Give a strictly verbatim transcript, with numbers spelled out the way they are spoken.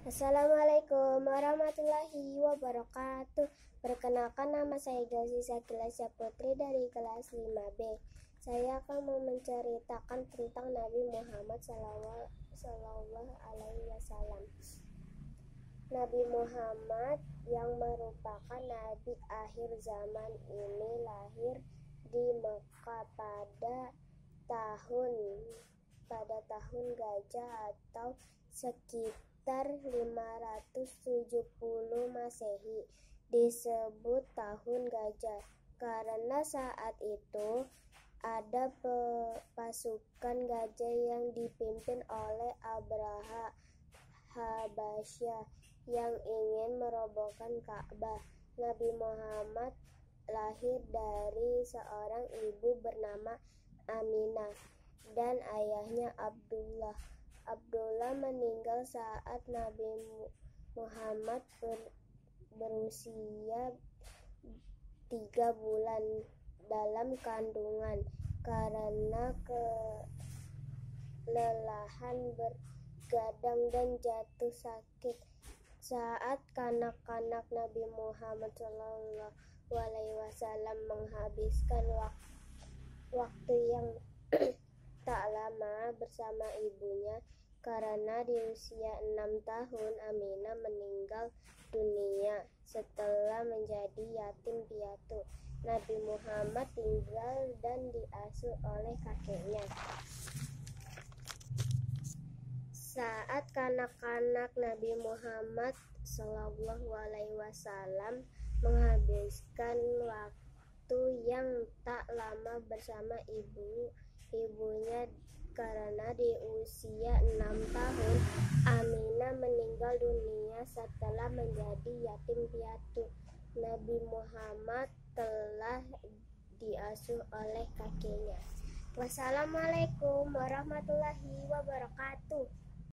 Assalamualaikum warahmatullahi wabarakatuh. Perkenalkan, nama saya Gazi Sakilasya Putri dari kelas lima B. Saya akan menceritakan tentang Nabi Muhammad Sallallahu Alaihi Wasallam. Nabi Muhammad yang merupakan Nabi akhir zaman ini lahir di Mekah pada tahun pada tahun Gajah atau sekitar sekitar lima ratus tujuh puluh Masehi. Disebut tahun gajah karena saat itu ada pasukan gajah yang dipimpin oleh Abraha Habasyah yang ingin merobohkan Ka'bah. Nabi Muhammad lahir dari seorang ibu bernama Aminah dan ayahnya Abdullah. Abdullah meninggal saat Nabi Muhammad ber, berusia tiga bulan dalam kandungan karena kelelahan bergadang dan jatuh sakit. Saat kanak-kanak Nabi Muhammad Sallallahu Alaihi Wasallam menghabiskan waktu, waktu yang tak lama bersama ibunya karena di usia enam tahun Aminah meninggal dunia setelah menjadi yatim piatu. Nabi Muhammad tinggal dan diasuh oleh kakeknya. Saat kanak-kanak Nabi Muhammad Sallallahu Alaihi Wasallam menghabiskan waktu yang tak lama bersama ibu ibunya karena di usia enam tahun Aminah meninggal dunia setelah menjadi yatim piatu. Nabi Muhammad telah diasuh oleh kakeknya. Wassalamualaikum warahmatullahi wabarakatuh.